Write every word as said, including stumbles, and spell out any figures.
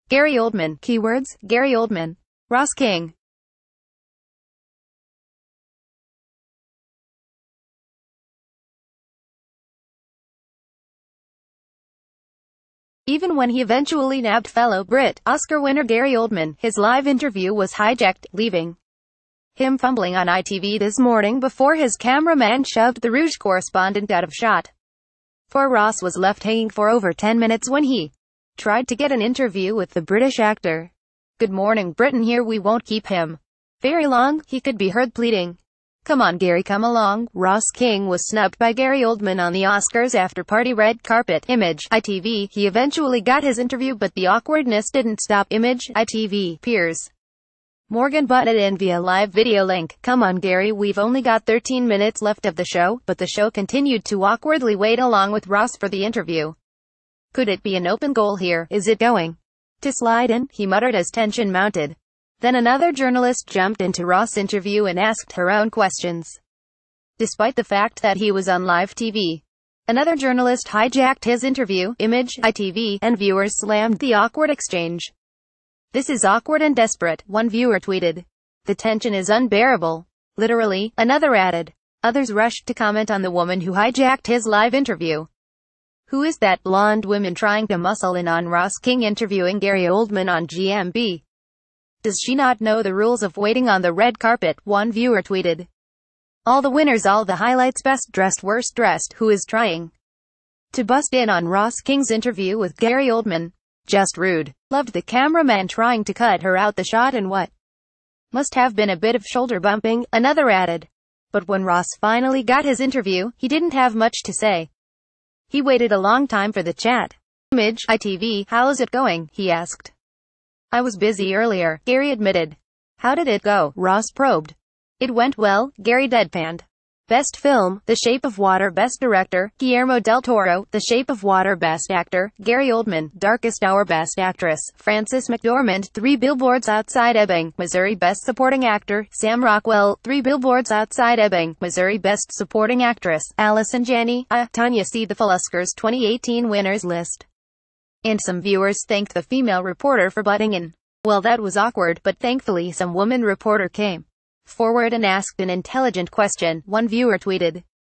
Gary Oldman. Keywords: Gary Oldman, Ross King. Even when he eventually nabbed fellow Brit Oscar winner Gary Oldman, his live interview was hijacked, leaving him fumbling on I T V this morning before his cameraman shoved the Rouge correspondent out of shot. For Ross was left hanging for over ten minutes when he tried to get an interview with the British actor. "Good morning Britain here, we won't keep him very long," he could be heard pleading. "Come on Gary, come along." Ross King was snubbed by Gary Oldman on the Oscars after-party red carpet. Image, I T V. He eventually got his interview, but the awkwardness didn't stop. Image, I T V. Piers Morgan butted in via live video link. "Come on Gary, we've only got thirteen minutes left of the show," but the show continued to awkwardly wait along with Ross for the interview. "Could it be an open goal here? Is it going to slide in?" he muttered as tension mounted. Then another journalist jumped into Ross' interview and asked her own questions. Despite the fact that he was on live T V, another journalist hijacked his interview. Image, I T V, and viewers slammed the awkward exchange. "This is awkward and desperate," one viewer tweeted. "The tension is unbearable. Literally," another added. Others rushed to comment on the woman who hijacked his live interview. "Who is that blonde woman trying to muscle in on Ross King interviewing Gary Oldman on G M B? Does she not know the rules of waiting on the red carpet?" one viewer tweeted. "All the winners, all the highlights, best dressed, worst dressed. Who is trying to bust in on Ross King's interview with Gary Oldman? Just rude. Loved the cameraman trying to cut her out the shot and what must have been a bit of shoulder bumping," another added. But when Ross finally got his interview, he didn't have much to say. He waited a long time for the chat. Image, I T V. "How's it going?" he asked. "I was busy earlier," Gary admitted. "How did it go?" Ross probed. "It went well," Gary deadpanned. Best Film, The Shape of Water. Best Director, Guillermo del Toro. The Shape of Water. Best Actor, Gary Oldman. Darkest Hour. Best Actress, Frances McDormand. Three Billboards Outside Ebbing, Missouri. Best Supporting Actor, Sam Rockwell. Three Billboards Outside Ebbing, Missouri. Best Supporting Actress, Allison Janney. Uh, Tanya. See the full Oscars twenty eighteen winners list. And some viewers thanked the female reporter for butting in. "Well, that was awkward, but thankfully some woman reporter came forward and asked an intelligent question," one viewer tweeted.